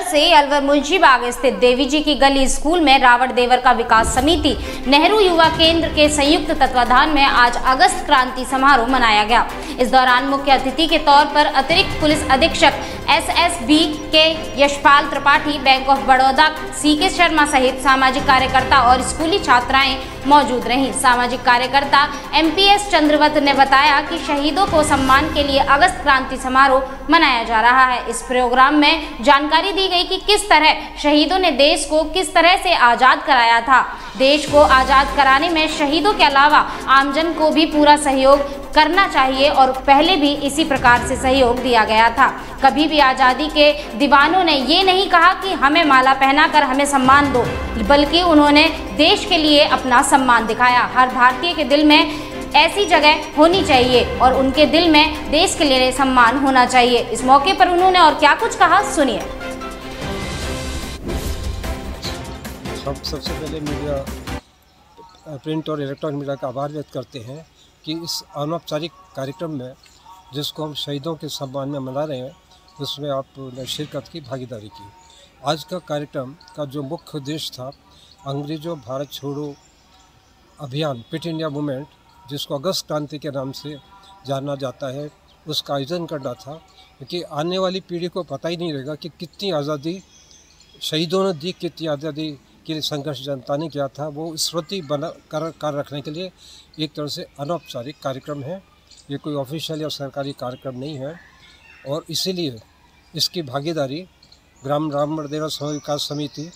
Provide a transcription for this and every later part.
से अलवर मुंशीबाग स्थित देवी जी की गली स्कूल में रावण देवर का विकास समिति नेहरू युवा केंद्र के संयुक्त तत्वाधान में आज अगस्त क्रांति समारोह मनाया गया। इस दौरान मुख्य अतिथि के तौर पर अतिरिक्त पुलिस अधीक्षक SSB के Yashpal Tripathi, bank of Baroda CK Sharma सहित सामाजिक कार्यकर्ता और स्कूली छात्राएं मौजूद रहीं। सामाजिक कार्यकर्ता MPS चंद्रवत ने बताया कि शहीदों को सम्मान के लिए अगस्त क्रांति समारोह मनाया जा रहा है। इस प्रोग्राम में जानकारी दी गई कि किस तरह शहीदों ने देश को किस तरह से आज़ाद कराया था। देश को आज़ाद कराने में शहीदों के अलावा आमजन को भी पूरा सहयोग करना चाहिए और पहले भी इसी प्रकार से सहयोग दिया गया था। कभी भी आज़ादी के दीवानों ने ये नहीं कहा कि हमें माला पहनाकर हमें सम्मान दो, बल्कि उन्होंने देश के लिए अपना सम्मान दिखाया। हर भारतीय के दिल में ऐसी जगह होनी चाहिए और उनके दिल में देश के लिए सम्मान होना चाहिए। इस मौके पर उन्होंने और क्या कुछ कहा, सुनिए। सबसे पहले मीडिया, प्रिंट और इलेक्ट्रॉनिक मीडिया का आभार व्यक्त करते हैं कि इस अनौपचारिक कार्यक्रम में जिसको हम शहीदों के सम्मान में मना रहे हैं, उसमें आपने शिरकत की, भागीदारी की। आज का कार्यक्रम का जो मुख्य उद्देश्य था, अंग्रेजों भारत छोड़ो अभियान, क्विट इंडिया मूवमेंट, जिसको अगस्त क्रांति के नाम से जाना जाता है, उसका आयोजन करना था। क्योंकि आने वाली पीढ़ी को पता ही नहीं रहेगा कि कितनी आज़ादी शहीदों ने दी, कितनी आज़ादी के लिए संघर्ष जनता ने किया था। वो स्मृति बना कर रखने के लिए एक तरह से अनौपचारिक कार्यक्रम है। ये कोई ऑफिशियल या सरकारी कार्यक्रम नहीं है और इसीलिए इसकी भागीदारी ग्राम रावण देवर समूह विकास समिति,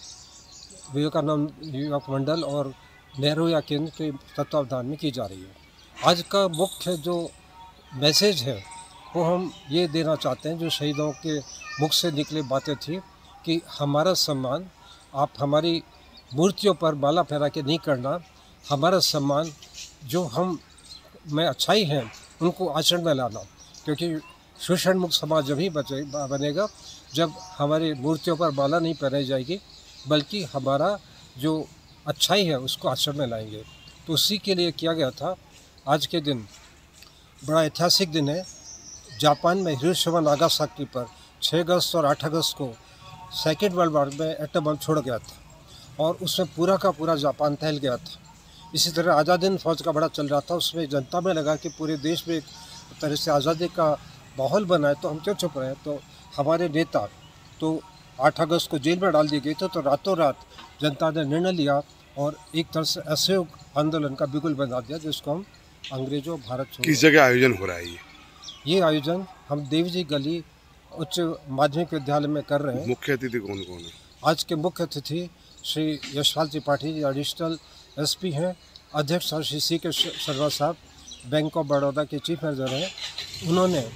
विवेकानंद युवक मंडल और नेहरू युवा केंद्र के तत्वावधान में की जा रही है। आज का मुख्य जो मैसेज है वो हम ये देना चाहते हैं, जो शहीदों के मुख से निकली बातें थी कि हमारा सम्मान आप हमारी मूर्तियों पर माला फहरा के नहीं करना, हमारा सम्मान जो हम में अच्छाई है उनको आचरण में लाना। क्योंकि शोषण मुक्त समाज जब ही बनेगा जब हमारी मूर्तियों पर माला नहीं पहनाई जाएगी, बल्कि हमारा जो अच्छाई है उसको आचरण में लाएंगे। तो उसी के लिए किया गया था। आज के दिन बड़ा ऐतिहासिक दिन है। जापान में हिरोशिमा नागासाकी पर 6 अगस्त और 8 अगस्त को सेकेंड वर्ल्ड वॉर में एटम बम छोड़ गया था और उसमें पूरा का पूरा जापान तहल गया था। इसी तरह आज़ादी हिंद फौज का बड़ा चल रहा था। उसमें जनता में लगा कि पूरे देश में एक तरह से आज़ादी का माहौल बना है, तो हम क्यों चुप रहे हैं। तो हमारे नेता तो 8 अगस्त को जेल में डाल दिए गए थे, तो रातों रात जनता ने निर्णय लिया और एक तरह से असहयोग आंदोलन का बिगुल बना दिया, जिसको हम अंग्रेजों भारत छोड़ो। किस जगह आयोजन हो रहा है ये आयोजन हम देवी जी गली उच्च माध्यमिक विद्यालय में कर रहे हैं। मुख्य अतिथि कौन कौन है? आज के मुख्य अतिथि श्री यशपाल त्रिपाठी जी, एडिशनल SP हैं। अध्यक्ष श्री CK शर्मा साहब, बैंक ऑफ बड़ौदा के चीफ मैनेजर हैं। उन्होंने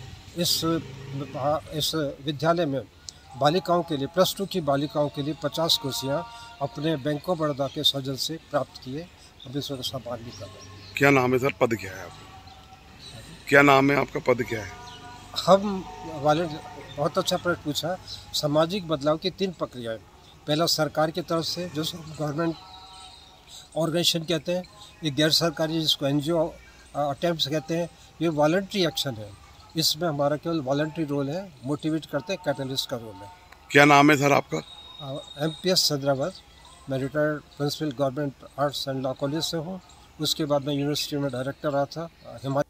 इस विद्यालय में बालिकाओं के लिए, +2 की बालिकाओं के लिए 50 कुर्सियाँ अपने बैंक ऑफ बड़ौदा के सौजन से प्राप्त किए। अब इसका सम्मान भी कर रहे हैं। क्या नाम है सर? पद क्या है आपका? क्या नाम है आपका? पद क्या है? हम वाले बहुत अच्छा प्रश्न पूछा। सामाजिक बदलाव की 3 प्रक्रियाएं। पहला सरकार की तरफ से, जो गवर्नमेंट ऑर्गेनाइजेशन कहते हैं, ये गैर सरकारी जिसको NGO अटेम्प्ट्स कहते हैं, ये वॉलंटरी एक्शन है। इसमें हमारा केवल वॉलंटरी रोल है, मोटिवेट करते हैं, कैटलिस्ट का रोल है। क्या नाम है सर आपका? MPS चंद्रवत। मैं retired principal government arts and law college से हूँ। उसके बाद मैं यूनिवर्सिटी में डायरेक्टर रहा था हिमाचल।